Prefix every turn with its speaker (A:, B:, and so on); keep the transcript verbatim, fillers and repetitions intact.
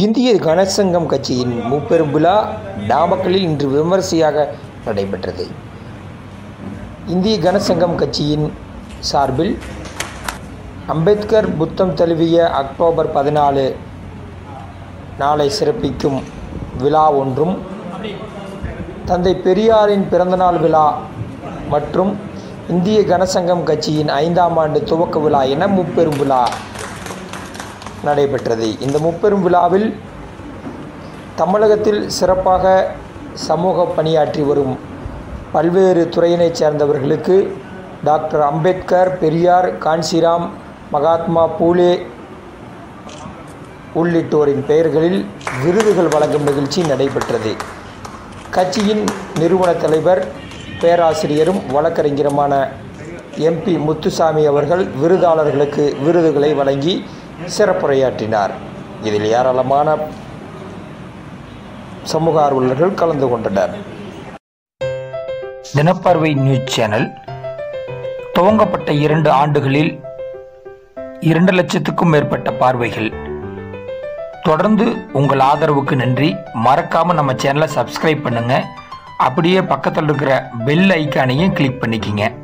A: இந்திய கணசங்கம் கட்சியின் முப்பெரும் விழா நாமக்கல்லில் இன்று விமரிசையாக நடைபெற்றது. இந்திய கணசங்கம் கட்சியின் சார்பில் அம்பேத்கர் புத்தம் தழுவிய அக்டோபர் பதினாலு நாளை சிறப்பிக்கும் விழா ஒன்றும், தந்தை பெரியாரின் பிறந்தநாள் விழா மற்றும் இந்திய கணசங்கம் கட்சியின் ஐந்தாம் ஆண்டு துவக்க விழா என முப்பெரும் விழா நடைபெற்றது. இந்த முப்பெரும் விழாவில் தமிழகத்தில் சிறப்பாக சமூக பணியாற்றி வரும் பல்வேறு துறையினைச் சேர்ந்தவர்களுக்கு டாக்டர் அம்பேத்கர், பெரியார், காஞ்சிராம், மகாத்மா பூலே உள்ளிட்டோரின் பெயர்களில் விருதுகள் வழங்கும் நிகழ்ச்சி நடைபெற்றது. கட்சியின் நிறுவன தலைவர், பேராசிரியரும் வழக்கறிஞருமான எம் பி முத்துசாமி அவர்கள் விருதாளர்களுக்கு விருதுகளை வழங்கி சிறப்புரையாற்றினார். இதில் ஏராளமான சமூக ஆர்வலர்கள் கலந்து கொண்டனர். தினப்பார்வை நியூஸ் சேனல் துவங்கப்பட்ட இரண்டு ஆண்டுகளில் இரண்டு லட்சத்துக்கும் மேற்பட்ட பார்வைகள். தொடர்ந்து உங்கள் ஆதரவுக்கு நன்றி. மறக்காம நம்ம சேனலை சப்ஸ்கிரைப் பண்ணுங்க. அப்படியே பக்கத்தில் இருக்கிற பெல் ஐக்கானையும் கிளிக் பண்ணிக்கிங்க.